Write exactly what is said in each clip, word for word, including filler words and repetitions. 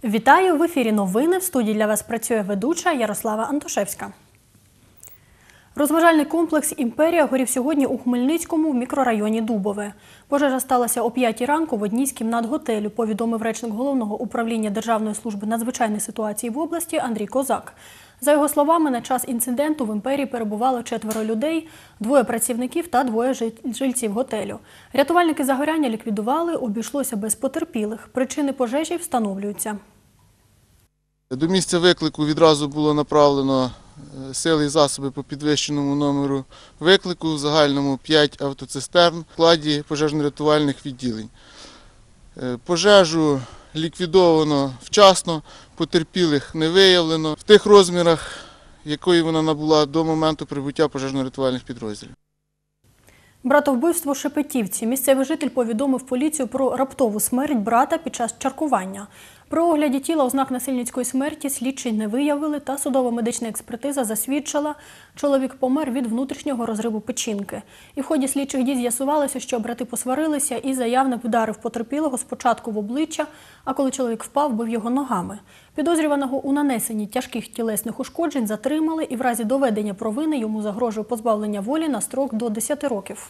Вітаю! В ефірі новини. В студії для вас працює ведуча Ярослава Антошевська. Розважальний комплекс «Імперія» горів сьогодні у Хмельницькому в мікрорайоні Дубове. Пожежа сталася о п'ятій ранку в одній з кімнат готелю, повідомив речник Головного управління Державної служби надзвичайних ситуацій в області Андрій Козак. За його словами, на час інциденту в «Імперії» перебувало четверо людей, двоє працівників та двоє жильців готелю. Рятувальники загоряння ліквідували, обійшлося без потерпілих. Причини пожежі встановлюються. До місця виклику відразу було направлено сили і засоби по підвищеному номеру виклику, в загальному п'ять автоцистерн в складі пожежно-рятувальних відділень. Пожежу ліквідовано вчасно, потерпілих не виявлено в тих розмірах, якої вона набула до моменту прибуття пожежно-рятувальних підрозділів. Братовбивство в Шепетівці. Місцевий житель повідомив поліцію про раптову смерть брата під час чаркування. При огляді тіла ознак насильницької смерті слідчі не виявили, та судово-медична експертиза засвідчила, чоловік помер від внутрішнього розриву печінки. І в ході слідчих дій з'ясувалося, що брати посварилися і заявник вдарив потерпілого спочатку в обличчя, а коли чоловік впав, бив його ногами. Підозрюваного у нанесенні тяжких тілесних ушкоджень затримали, і в разі доведення провини йому загрожує позбавлення волі на строк до десяти років.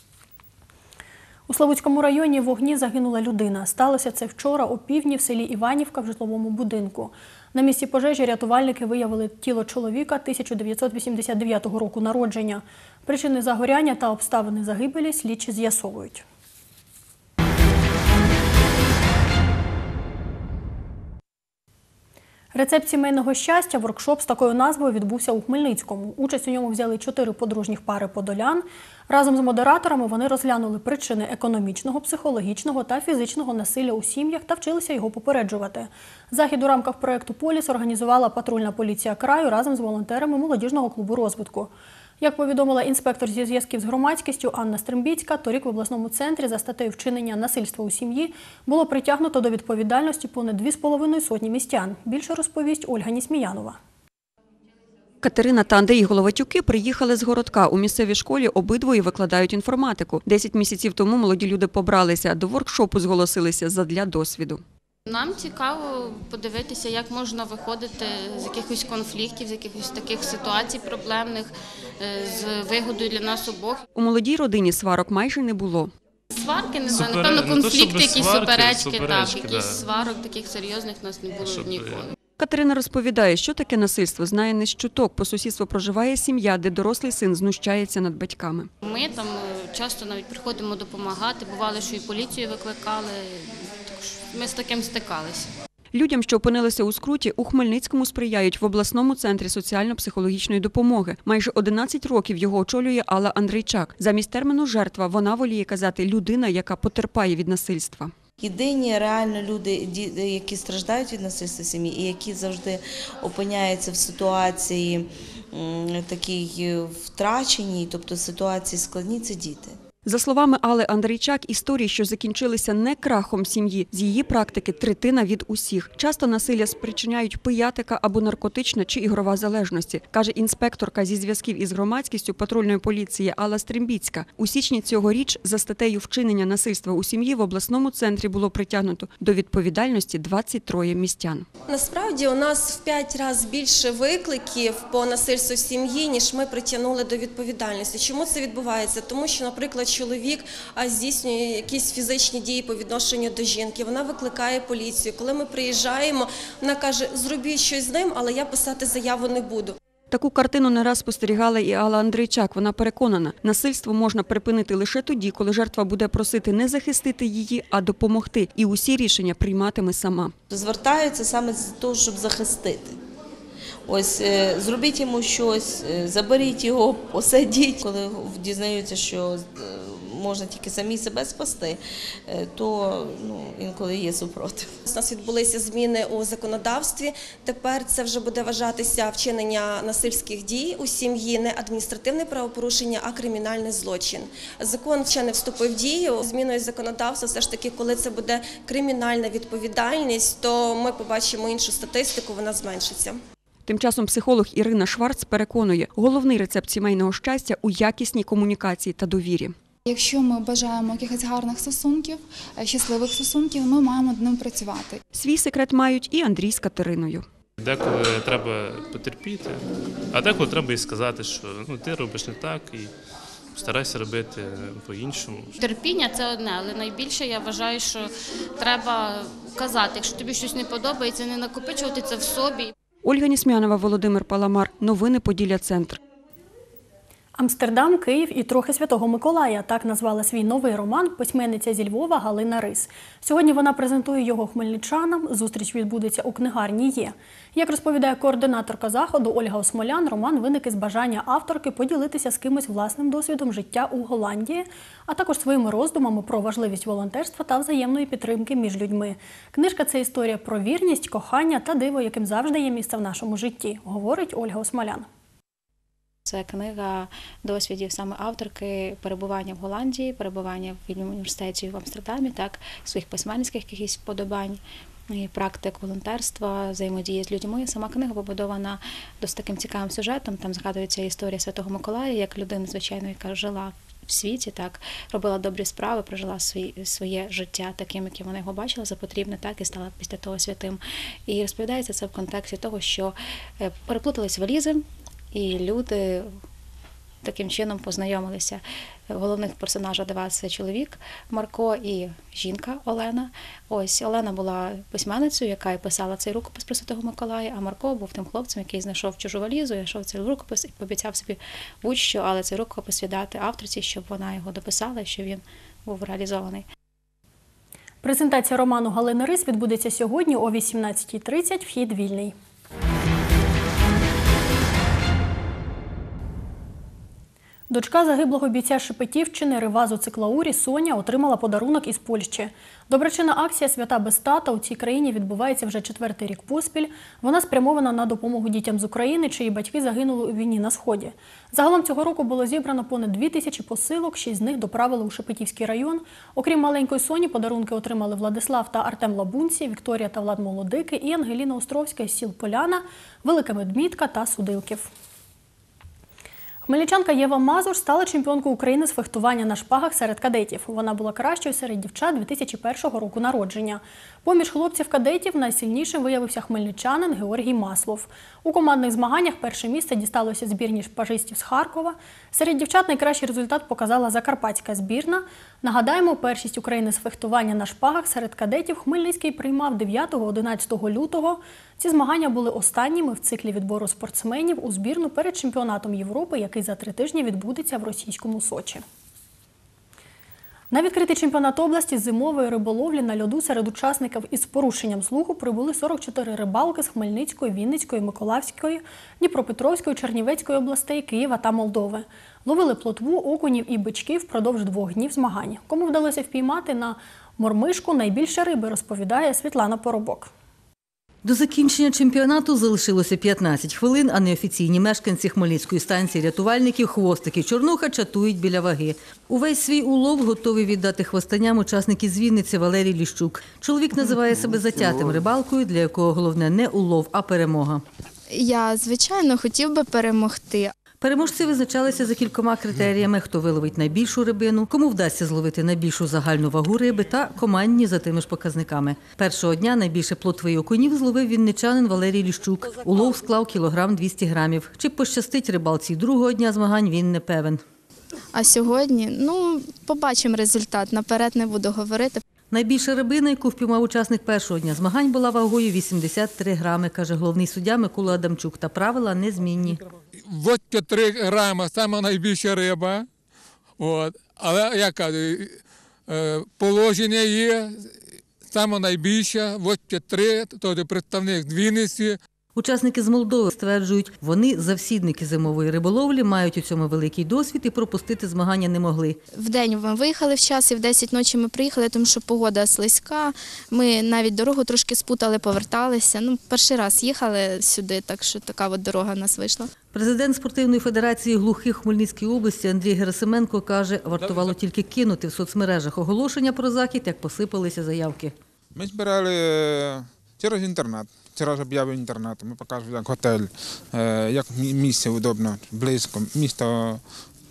У Славутському районі в вогні загинула людина. Сталося це вчора о півдні в селі Іванівка в житловому будинку. На місці пожежі рятувальники виявили тіло чоловіка тисяча дев'ятсот вісімдесят дев'ятого року народження. Причини загоряння та обставини загибелі слідчі з'ясовують. Рецепт сімейного щастя – воркшоп з такою назвою відбувся у Хмельницькому. Участь у ньому взяли чотири подружніх пари подолян. Разом з модераторами вони розглянули причини економічного, психологічного та фізичного насилля у сім'ях та вчилися його попереджувати. Захід у рамках проєкту «Поліс» організувала патрульна поліція краю разом з волонтерами молодіжного клубу розвитку. Як повідомила інспектор зі зв'язків з громадськістю Анна Стримбіцька, торік в обласному центрі за статтею вчинення насильства у сім'ї було притягнуто до відповідальності понад дві з половиною сотні містян. Більше розповість Ольга Нісміянова. Катерина та Андрій Головатюки приїхали з городка. У місцевій школі обидвоє викладають інформатику. Десять місяців тому молоді люди побралися, до воркшопу зголосилися задля досвіду. Нам цікаво подивитися, як можна виходити з якихось конфліктів, з якихось таких ситуацій проблемних, з вигодою для нас обох. У молодій родині сварок майже не було. Сварки, не знаю, напевно, конфлікти, якісь суперечки, так, якісь сварок таких серйозних у нас не було ніколи. Катерина розповідає, що таке насильство, знає не з чуток. По сусідству проживає сім'я, де дорослий син знущається над батьками. Ми там часто навіть приходимо допомагати, бували, що і поліцію викликали, ми з таким стикалися. Людям, що опинилися у скруті, у Хмельницькому сприяють в обласному центрі соціально-психологічної допомоги. Майже одинадцять років його очолює Алла Андрійчак. Замість терміну «жертва» вона воліє казати «людина, яка потерпає від насильства». Єдині реально люди, які страждають від насильства в сім'ї і які завжди опиняються в ситуації такій втраченій, тобто ситуації складній, це діти. За словами Алли Андрійчак, історії, що закінчилися не крахом сім'ї, з її практики третина від усіх. Часто насилля спричиняють пиятика або наркотична чи ігрова залежності, каже інспекторка зі зв'язків із громадськістю патрульної поліції Алла Стримбіцька. У січні цьогоріч за статтею вчинення насильства у сім'ї в обласному центрі було притягнуто до відповідальності двадцять троє містян. Насправді у нас в п'ять разів більше викликів по насильству в сім'ї, ніж ми притягнули до відповідальності. Чому це відбувається? Тому що, наприклад, чоловік здійснює якісь фізичні дії по відношенню до жінки, вона викликає поліцію. Коли ми приїжджаємо, вона каже, зробіть щось з ним, але я писати заяву не буду. Таку картину не раз спостерігала і Алла Андрійчак. Вона переконана, насильство можна припинити лише тоді, коли жертва буде просити не захистити її, а допомогти. І усі рішення прийматиме сама. Звертаються саме з того, щоб захистити. Ось, зробіть йому щось, заберіть його, посадіть. Коли дізнаються, що можна тільки самі себе спасти, то ну, інколи є супротив. У нас відбулися зміни у законодавстві. Тепер це вже буде вважатися вчинення насильських дій у сім'ї, не адміністративне правопорушення, а кримінальний злочин. Закон ще не вступив в дію. Зміною законодавства все ж таки, коли це буде кримінальна відповідальність, то ми побачимо іншу статистику, вона зменшиться. Тим часом психолог Ірина Шварц переконує, головний рецепт сімейного щастя – у якісній комунікації та довірі. Якщо ми бажаємо якихось гарних стосунків, щасливих стосунків, ми маємо над ним працювати. Свій секрет мають і Андрій з Катериною. Деколи треба потерпіти, а деколи треба і сказати, що ну, ти робиш не так і старайся робити по-іншому. Терпіння – це одне, але найбільше я вважаю, що треба казати, якщо тобі щось не подобається, не накопичувати це в собі. Ольга Нісмянова, Володимир Паламар. Новини Поділля Центр. Амстердам, Київ і трохи Святого Миколая – так назвала свій новий роман письменниця зі Львова Галина Рис. Сьогодні вона презентує його хмельничанам. Зустріч відбудеться у книгарні «Є». Як розповідає координаторка заходу Ольга Осмолян, роман виник із бажання авторки поділитися з кимось власним досвідом життя у Голландії, а також своїми роздумами про важливість волонтерства та взаємної підтримки між людьми. Книжка – це історія про вірність, кохання та диво, яким завжди є місце в нашому житті, говорить Ольга Осмолян. Це книга досвідів саме авторки перебування в Голландії, перебування в університеті в Амстердамі, так, своїх письменницьких якихось вподобань, практик волонтерства, взаємодії з людьми. Сама книга побудована досить таким цікавим сюжетом. Там згадується історія Святого Миколая, як людина, звичайно, яка жила в світі, так, робила добрі справи, прожила свої, своє життя таким, яким вона його бачила за потрібне, так, і стала після того святим. І розповідається це в контексті того, що переплутались валізи, і люди таким чином познайомилися. Головних персонажів давав це чоловік Марко і жінка Олена. Ось Олена була письменницею, яка і писала цей рукопис про Святого Миколая, а Марко був тим хлопцем, який знайшов чужу валізу, знайшов цей рукопис і пообіцяв собі будь-що, але цей рукопис віддати авторці, щоб вона його дописала і щоб він був реалізований. Презентація роману Галини Рис відбудеться сьогодні о вісімнадцятій тридцять, вхід вільний. Дочка загиблого бійця Шепетівщини Ривазу Циклаурі Соня отримала подарунок із Польщі. Доброчинна акція «Свята без тата» у цій країні відбувається вже четвертий рік поспіль. Вона спрямована на допомогу дітям з України, чиї батьки загинули у війні на Сході. Загалом цього року було зібрано понад дві тисячі посилок, шість з них доправили у Шепетівський район. Окрім маленької Соні, подарунки отримали Владислав та Артем Лабунці, Вікторія та Влад Молодики і Ангеліна Островська із сіл Поляна, Велика Медмітка та Судилків. Хмельничанка Єва Мазур стала чемпіонкою України з фехтування на шпагах серед кадетів. Вона була кращою серед дівчат дві тисячі першого року народження. Поміж хлопців-кадетів найсильнішим виявився хмельничанин Георгій Маслов. У командних змаганнях перше місце дісталося збірні шпажистів з Харкова. Серед дівчат найкращий результат показала закарпатська збірна. Нагадаємо, першість України з фехтування на шпагах серед кадетів Хмельницький приймав дев'ятого-одинадцятого лютого. Ці змагання були останніми в циклі відбору спортсменів у збірну перед чемпіонатом Європи, який за три тижні відбудеться в російському Сочі. На відкритий чемпіонат області з зимової риболовлі на льоду серед учасників із порушенням слуху прибули сорок чотири рибалки з Хмельницької, Вінницької, Миколаївської, Дніпропетровської, Чернівецької областей, Києва та Молдови. Ловили плотву, окунів і бичків впродовж двох днів змагань. Кому вдалося впіймати на мормишку найбільше риби, розповідає Світлана Поробок. До закінчення чемпіонату залишилося п'ятнадцять хвилин, а неофіційні мешканці Хмельницької станції рятувальників хвостики Чорнуха чатують біля ваги. Увесь свій улов готовий віддати хвостаням учасники з Вінниці Валерій Ліщук. Чоловік називає себе затятим рибалкою, для якого головне не улов, а перемога. Я, звичайно, хотів би перемогти. Переможці визначалися за кількома критеріями: хто виловить найбільшу рибину, кому вдасться зловити найбільшу загальну вагу риби та командні за тими ж показниками. Першого дня найбільше плотви і окунів зловив вінничанин Валерій Ліщук. Улов склав кілограм двісті грамів. Чи пощастить рибалці другого дня змагань, він не певен. А сьогодні, ну, побачимо результат, наперед не буду говорити. Найбільша рибина, яку впіймав учасник першого дня змагань, була вагою вісімдесят три грами, каже головний суддя Микола Адамчук. Та правила незмінні. вісімдесят три грами – саме найбільша риба. От. Але, як кажу, положення є, саме найбільша, вісімдесят три, тобто представник з Вінниці. Учасники з Молдови стверджують, вони завсідники зимової риболовлі, мають у цьому великий досвід і пропустити змагання не могли. Вдень ми виїхали в час і в десять ночі ми приїхали, тому що погода слизька. Ми навіть дорогу трошки спутали, поверталися. Ну, перший раз їхали сюди, так що така от дорога в нас вийшла. Президент спортивної федерації глухих Хмельницької області Андрій Герасименко каже, вартувало тільки кинути в соцмережах оголошення про захід, як посипалися заявки. Ми збирали через інтернет. Через об'яви інтернету. Ми покажемо, як готель, як місце удобно, близько, місто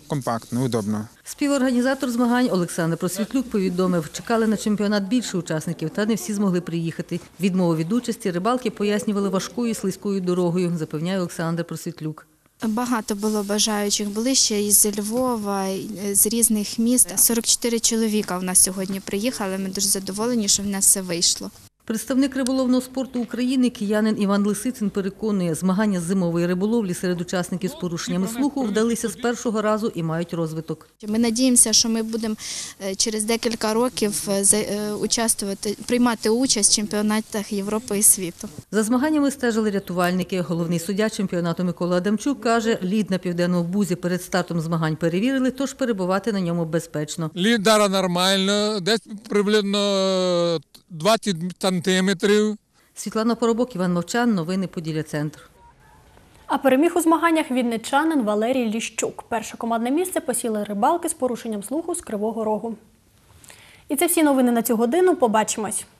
компактно, удобно. Співорганізатор змагань Олександр Просвітлюк повідомив, чекали на чемпіонат більше учасників, та не всі змогли приїхати. Відмову від участі рибалки пояснювали важкою і слизькою дорогою, запевняє Олександр Просвітлюк. Багато було бажаючих, були ще із Львова, з різних міст. сорок чотири чоловіка в нас сьогодні приїхали, ми дуже задоволені, що в нас все вийшло. Представник риболовного спорту України, киянин Іван Лисицин, переконує, змагання з зимової риболовлі серед учасників з порушеннями слуху вдалися з першого разу і мають розвиток. Ми надіємося, що ми будемо через декілька років участвувати, приймати участь в чемпіонатах Європи і світу. За змаганнями стежили рятувальники. Головний суддя чемпіонату Микола Адамчук каже, лід на Південному Бузі перед стартом змагань перевірили, тож перебувати на ньому безпечно. Лід дара нормально, десь приблизно двадцять сантиметрів. Світлана Поробок, Іван Мовчан, новини Поділля Центр. А переміг у змаганнях вінничанин Валерій Ліщук. Перше командне місце посіли рибалки з порушенням слуху з Кривого Рогу. І це всі новини на цю годину. Побачимось.